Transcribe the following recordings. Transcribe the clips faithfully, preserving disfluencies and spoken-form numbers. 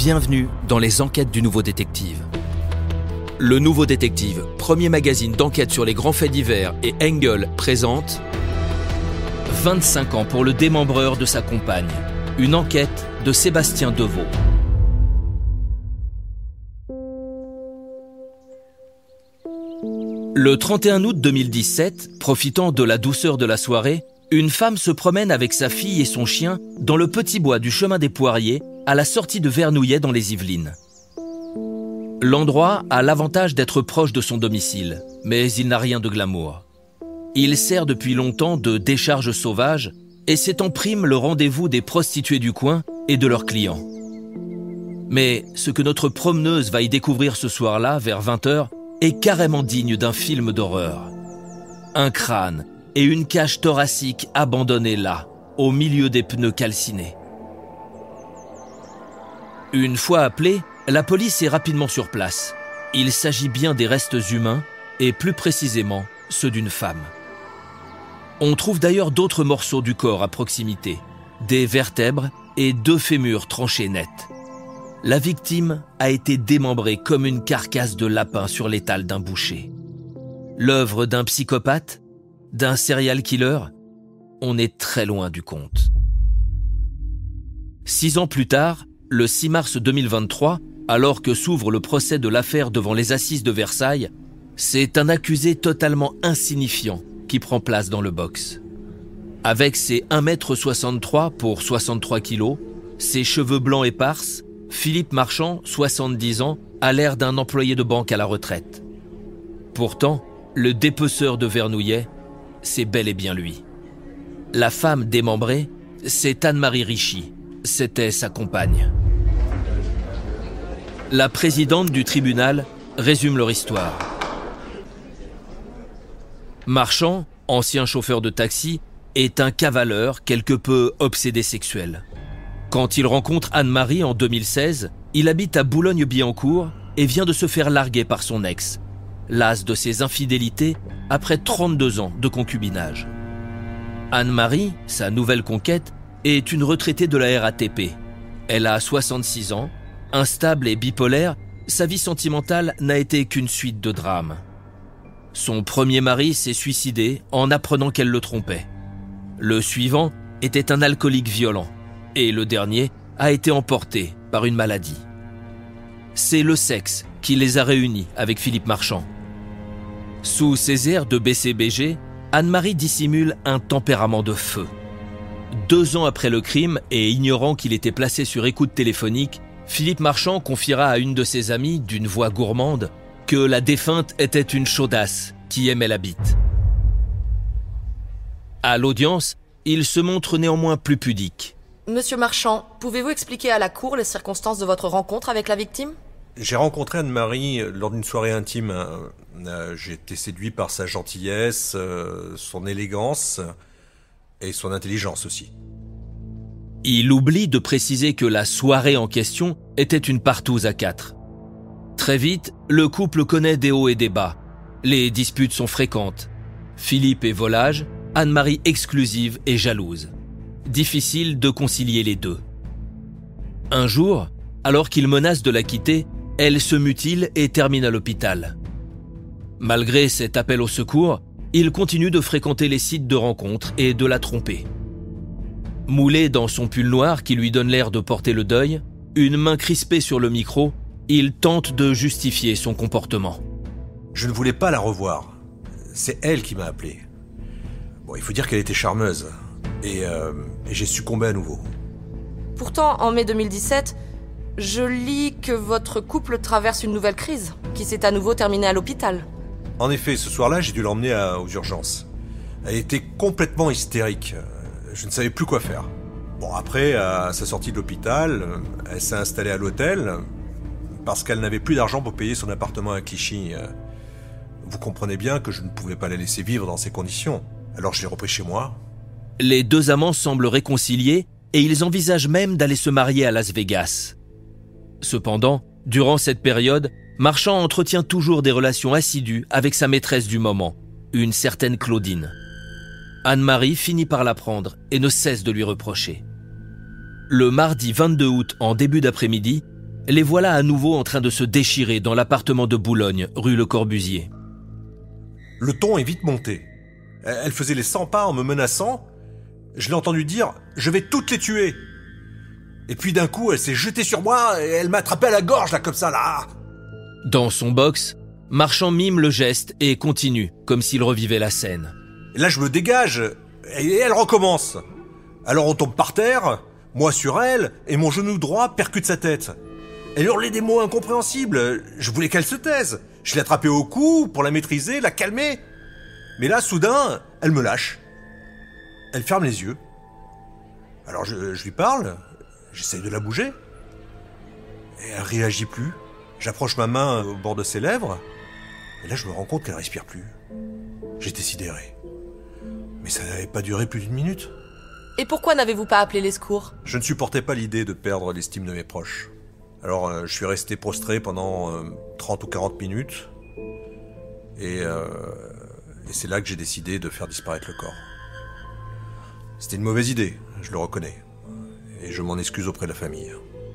Bienvenue dans les enquêtes du Nouveau Détective. Le Nouveau Détective, premier magazine d'enquête sur les grands faits divers, et Engel présente vingt-cinq ans pour le démembreur de sa compagne. Une enquête de Sébastien Deveau. Le trente et un août deux mille dix-sept, profitant de la douceur de la soirée, une femme se promène avec sa fille et son chien dans le petit bois du chemin des Poiriers, à la sortie de Vernouillet dans les Yvelines. L'endroit a l'avantage d'être proche de son domicile, mais il n'a rien de glamour. Il sert depuis longtemps de décharge sauvage et c'est en prime le rendez-vous des prostituées du coin et de leurs clients. Mais ce que notre promeneuse va y découvrir ce soir-là, vers vingt heures, est carrément digne d'un film d'horreur. Un crâne et une cage thoracique abandonnés là, au milieu des pneus calcinés. Une fois appelée, la police est rapidement sur place. Il s'agit bien des restes humains, et plus précisément ceux d'une femme. On trouve d'ailleurs d'autres morceaux du corps à proximité, des vertèbres et deux fémurs tranchés net. La victime a été démembrée comme une carcasse de lapin sur l'étal d'un boucher. L'œuvre d'un psychopathe, d'un serial killer, on est très loin du compte. Six ans plus tard, le six mars deux mille vingt-trois, alors que s'ouvre le procès de l'affaire devant les assises de Versailles, c'est un accusé totalement insignifiant qui prend place dans le box. Avec ses un mètre soixante-trois pour soixante-trois kilos, ses cheveux blancs épars, Philippe Marchand, soixante-dix ans, a l'air d'un employé de banque à la retraite. Pourtant, le dépeceur de Vernouillet, c'est bel et bien lui. La femme démembrée, c'est Anne-Marie Richy. C'était sa compagne. La présidente du tribunal résume leur histoire. Marchand, ancien chauffeur de taxi, est un cavaleur quelque peu obsédé sexuel. Quand il rencontre Anne-Marie en deux mille seize, il habite à Boulogne-Billancourt et vient de se faire larguer par son ex, las de ses infidélités après trente-deux ans de concubinage. Anne-Marie, sa nouvelle conquête, est une retraitée de la R A T P. Elle a soixante-six ans, instable et bipolaire, sa vie sentimentale n'a été qu'une suite de drames. Son premier mari s'est suicidé en apprenant qu'elle le trompait. Le suivant était un alcoolique violent et le dernier a été emporté par une maladie. C'est le sexe qui les a réunis avec Philippe Marchand. Sous ses airs de B C B G, Anne-Marie dissimule un tempérament de feu. Deux ans après le crime et ignorant qu'il était placé sur écoute téléphonique, Philippe Marchand confiera à une de ses amies, d'une voix gourmande, que la défunte était une chaudasse qui aimait la bite. À l'audience, il se montre néanmoins plus pudique. Monsieur Marchand, pouvez-vous expliquer à la cour les circonstances de votre rencontre avec la victime ? J'ai rencontré Anne-Marie lors d'une soirée intime. Euh, j'ai été séduit par sa gentillesse, euh, son élégance et son intelligence aussi. Il oublie de préciser que la soirée en question était une partouze à quatre. Très vite, le couple connaît des hauts et des bas. Les disputes sont fréquentes. Philippe est volage, Anne-Marie exclusive et jalouse. Difficile de concilier les deux. Un jour, alors qu'il menace de la quitter, elle se mutile et termine à l'hôpital. Malgré cet appel au secours, il continue de fréquenter les sites de rencontres et de la tromper. Moulé dans son pull noir qui lui donne l'air de porter le deuil, une main crispée sur le micro, il tente de justifier son comportement. Je ne voulais pas la revoir. C'est elle qui m'a appelé. Bon, il faut dire qu'elle était charmeuse. Et, euh, et j'ai succombé à nouveau. Pourtant, en mai deux mille dix-sept, je lis que votre couple traverse une nouvelle crise, qui s'est à nouveau terminée à l'hôpital. En effet, ce soir-là, j'ai dû l'emmener à, aux urgences. Elle était complètement hystérique. Je ne savais plus quoi faire. Bon, après, à sa sortie de l'hôpital, elle s'est installée à l'hôtel parce qu'elle n'avait plus d'argent pour payer son appartement à Clichy. Vous comprenez bien que je ne pouvais pas la laisser vivre dans ces conditions. Alors je l'ai repris chez moi. Les deux amants semblent réconciliés et ils envisagent même d'aller se marier à Las Vegas. Cependant, durant cette période, Marchand entretient toujours des relations assidues avec sa maîtresse du moment, une certaine Claudine. Anne-Marie finit par l'apprendre et ne cesse de lui reprocher. Le mardi vingt-deux août, en début d'après-midi, les voilà à nouveau en train de se déchirer dans l'appartement de Boulogne, rue Le Corbusier. Le ton est vite monté. Elle faisait les cent pas en me menaçant. Je l'ai entendu dire « Je vais toutes les tuer !» Et puis d'un coup, elle s'est jetée sur moi et elle m'a attrapé à la gorge, là, comme ça, là. Dans son box, Marchand mime le geste et continue, comme s'il revivait la scène. Et là, je me dégage et elle recommence. Alors on tombe par terre, moi sur elle, et mon genou droit percute sa tête. Elle hurlait des mots incompréhensibles. Je voulais qu'elle se taise. Je l'ai attrapée au cou pour la maîtriser, la calmer. Mais là, soudain, elle me lâche. Elle ferme les yeux. Alors je, je lui parle, j'essaye de la bouger. Et elle réagit plus. J'approche ma main au bord de ses lèvres. Et là, je me rends compte qu'elle respire plus. J'étais sidéré. Mais ça n'avait pas duré plus d'une minute. Et pourquoi n'avez-vous pas appelé les secours ? Je ne supportais pas l'idée de perdre l'estime de mes proches. Alors, euh, je suis resté prostré pendant euh, trente ou quarante minutes. Et, euh, et c'est là que j'ai décidé de faire disparaître le corps. C'était une mauvaise idée, je le reconnais. Et je m'en excuse auprès de la famille.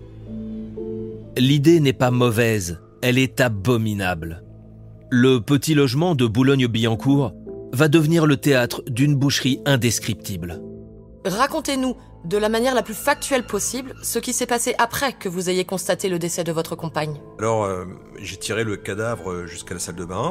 L'idée n'est pas mauvaise, elle est abominable. Le petit logement de Boulogne-Billancourt va devenir le théâtre d'une boucherie indescriptible. Racontez-nous, de la manière la plus factuelle possible, ce qui s'est passé après que vous ayez constaté le décès de votre compagne. Alors, euh, j'ai tiré le cadavre jusqu'à la salle de bain.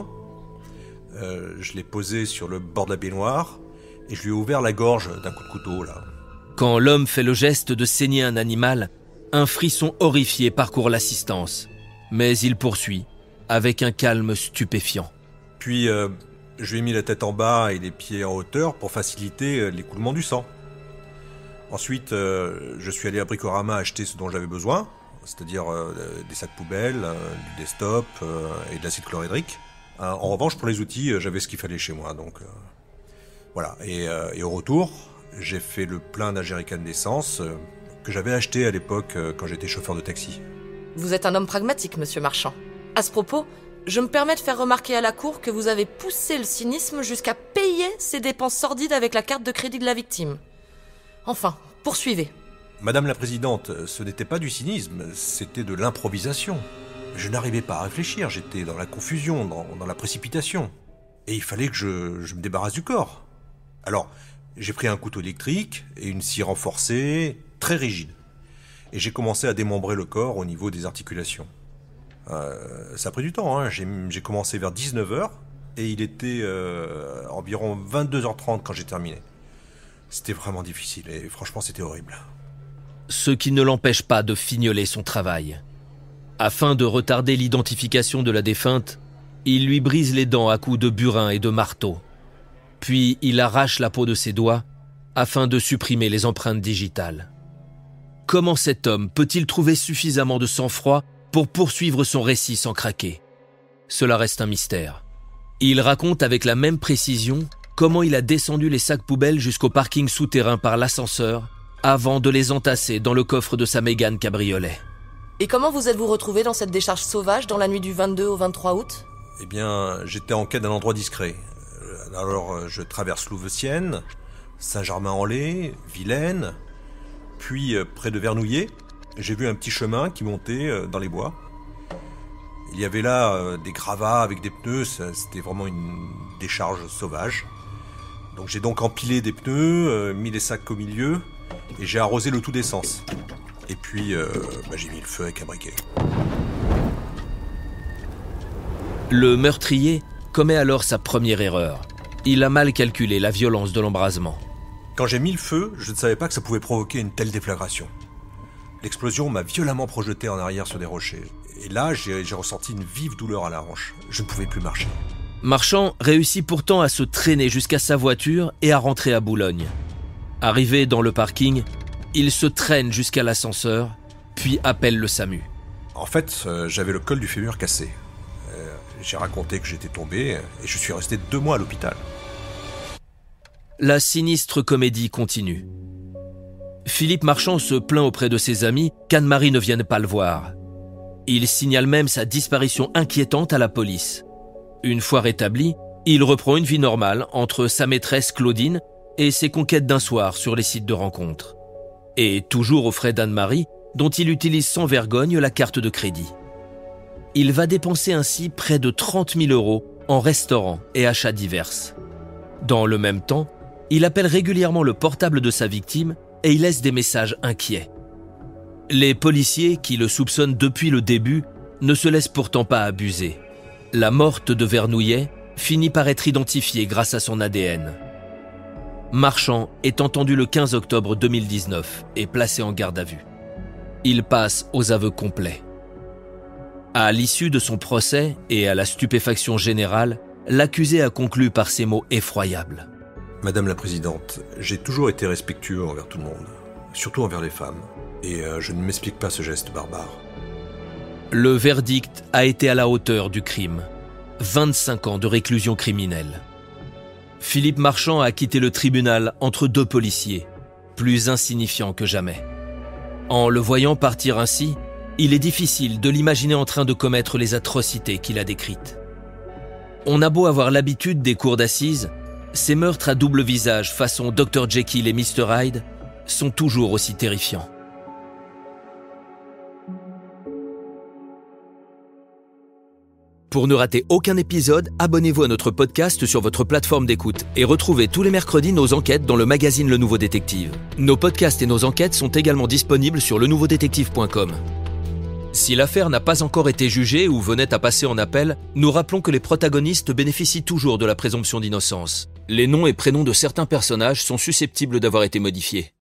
Euh, je l'ai posé sur le bord de la baignoire et je lui ai ouvert la gorge d'un coup de couteau, là. Quand l'homme fait le geste de saigner un animal, un frisson horrifié parcourt l'assistance. Mais il poursuit, avec un calme stupéfiant. Puis, euh, je lui ai mis la tête en bas et les pieds en hauteur pour faciliter l'écoulement du sang. Ensuite, euh, je suis allé à Bricorama acheter ce dont j'avais besoin, c'est-à-dire euh, des sacs poubelles, euh, du desktop euh, et de l'acide chlorhydrique. Euh, en revanche, pour les outils, euh, j'avais ce qu'il fallait chez moi, donc euh, voilà. Et, euh, et au retour, j'ai fait le plein d'un jerrycan d'essence euh, que j'avais acheté à l'époque euh, quand j'étais chauffeur de taxi. Vous êtes un homme pragmatique, monsieur Marchand. À ce propos, je me permets de faire remarquer à la cour que vous avez poussé le cynisme jusqu'à payer ses dépenses sordides avec la carte de crédit de la victime. Enfin, poursuivez. Madame la Présidente, ce n'était pas du cynisme, c'était de l'improvisation. Je n'arrivais pas à réfléchir, j'étais dans la confusion, dans, dans la précipitation. Et il fallait que je, je me débarrasse du corps. Alors, j'ai pris un couteau électrique et une scie renforcée, très rigide. Et j'ai commencé à démembrer le corps au niveau des articulations. Euh, ça a pris du temps, hein. j'ai, j'ai commencé vers dix-neuf heures et il était euh, environ vingt-deux heures trente quand j'ai terminé. C'était vraiment difficile et franchement c'était horrible. Ce qui ne l'empêche pas de fignoler son travail. Afin de retarder l'identification de la défunte, il lui brise les dents à coups de burin et de marteau. Puis il arrache la peau de ses doigts afin de supprimer les empreintes digitales. Comment cet homme peut-il trouver suffisamment de sang-froid pour poursuivre son récit sans craquer ? Cela reste un mystère. Il raconte avec la même précision comment il a descendu les sacs poubelles jusqu'au parking souterrain par l'ascenseur avant de les entasser dans le coffre de sa Mégane cabriolet. Et comment vous êtes-vous retrouvé dans cette décharge sauvage dans la nuit du vingt-deux au vingt-trois août ? Eh bien, j'étais en quête d'un endroit discret. Alors, je traverse Louveciennes, Saint-Germain-en-Laye, Vilaine, puis près de Vernouillet, j'ai vu un petit chemin qui montait dans les bois. Il y avait là des gravats avec des pneus, c'était vraiment une décharge sauvage. Donc j'ai donc empilé des pneus, euh, mis les sacs au milieu, et j'ai arrosé le tout d'essence. Et puis, euh, bah, j'ai mis le feu avec un briquet. Le meurtrier commet alors sa première erreur. Il a mal calculé la violence de l'embrasement. Quand j'ai mis le feu, je ne savais pas que ça pouvait provoquer une telle déflagration. L'explosion m'a violemment projeté en arrière sur des rochers. Et là, j'ai, j'ai ressenti une vive douleur à la hanche. Je ne pouvais plus marcher. Marchand réussit pourtant à se traîner jusqu'à sa voiture et à rentrer à Boulogne. Arrivé dans le parking, il se traîne jusqu'à l'ascenseur, puis appelle le SAMU. En fait, euh, j'avais le col du fémur cassé. Euh, j'ai raconté que j'étais tombé et je suis resté deux mois à l'hôpital. La sinistre comédie continue. Philippe Marchand se plaint auprès de ses amis qu'Anne-Marie ne vienne pas le voir. Il signale même sa disparition inquiétante à la police. Une fois rétabli, il reprend une vie normale entre sa maîtresse Claudine et ses conquêtes d'un soir sur les sites de rencontres. Et toujours aux frais d'Anne-Marie, dont il utilise sans vergogne la carte de crédit. Il va dépenser ainsi près de trente mille euros en restaurants et achats divers. Dans le même temps, il appelle régulièrement le portable de sa victime et il laisse des messages inquiets. Les policiers, qui le soupçonnent depuis le début, ne se laissent pourtant pas abuser. La morte de Vernouillet finit par être identifiée grâce à son A D N. Marchand est entendu le quinze octobre deux mille dix-neuf et placé en garde à vue. Il passe aux aveux complets. À l'issue de son procès et à la stupéfaction générale, l'accusé a conclu par ces mots effroyables. Madame la Présidente, j'ai toujours été respectueux envers tout le monde, surtout envers les femmes, et euh, je ne m'explique pas ce geste barbare. Le verdict a été à la hauteur du crime. vingt-cinq ans de réclusion criminelle. Philippe Marchand a quitté le tribunal entre deux policiers, plus insignifiants que jamais. En le voyant partir ainsi, il est difficile de l'imaginer en train de commettre les atrocités qu'il a décrites. On a beau avoir l'habitude des cours d'assises, ces meurtres à double visage façon docteur Jekyll et mister Hyde sont toujours aussi terrifiants. Pour ne rater aucun épisode, abonnez-vous à notre podcast sur votre plateforme d'écoute et retrouvez tous les mercredis nos enquêtes dans le magazine Le Nouveau Détective. Nos podcasts et nos enquêtes sont également disponibles sur le nouveau détective point com. Si l'affaire n'a pas encore été jugée ou venait à passer en appel, nous rappelons que les protagonistes bénéficient toujours de la présomption d'innocence. Les noms et prénoms de certains personnages sont susceptibles d'avoir été modifiés.